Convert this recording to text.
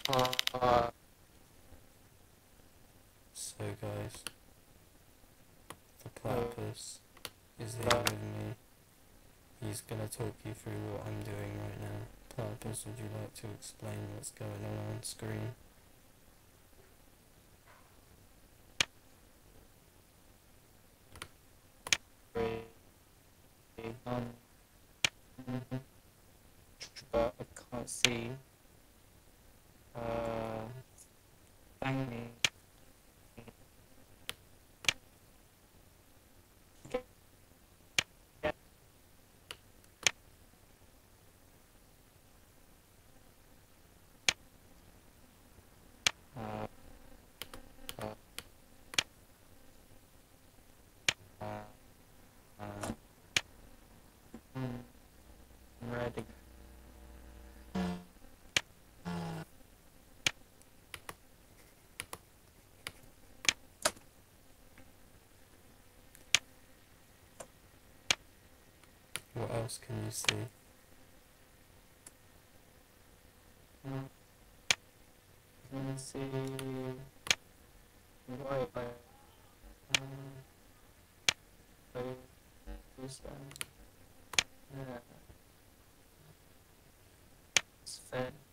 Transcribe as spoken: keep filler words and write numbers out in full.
Uh, So guys, the platypus is here with me. He's gonna talk you through what I'm doing right now. Platypus, would you like to explain what's going on on screen? um, but I can't see. Uh, bang me. Uh, uh, uh, uh, I'm ready. What else can you see? Mm, Let me see. Why? Why? Um, wait, who's that? Yeah. It's fed.